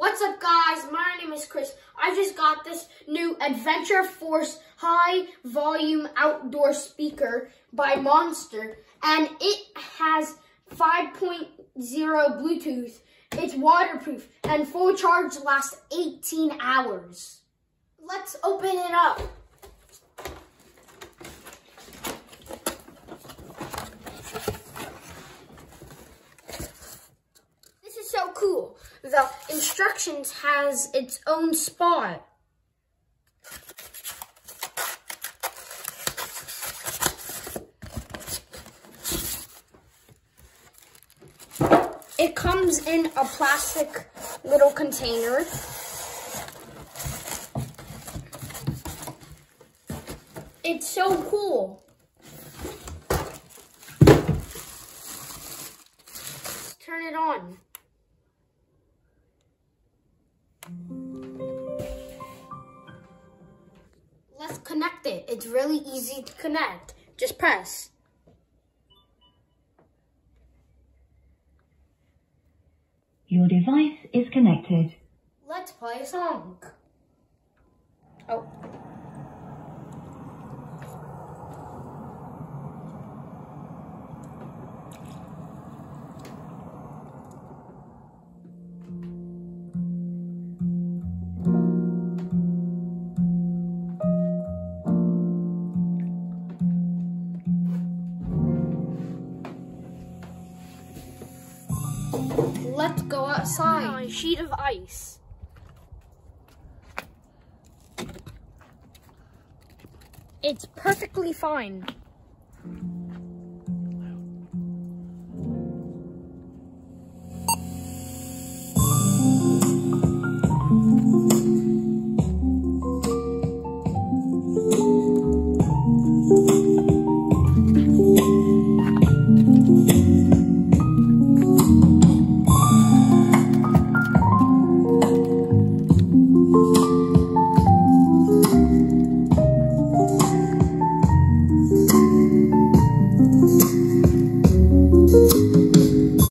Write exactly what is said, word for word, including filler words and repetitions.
What's up, guys? My name is Chris. I just got this new Adventure Force high volume outdoor speaker by Monster, and it has five point oh Bluetooth. It's waterproof and full charge lasts eighteen hours. Let's open it up. This is so cool. The instructions has its own spot. It comes in a plastic little container. It's so cool. Let's turn it on. Let's connect it. It's really easy to connect. Just press. Your device is connected. Let's play a song. Oh. Let's go outside on a sheet of ice. It's perfectly fine.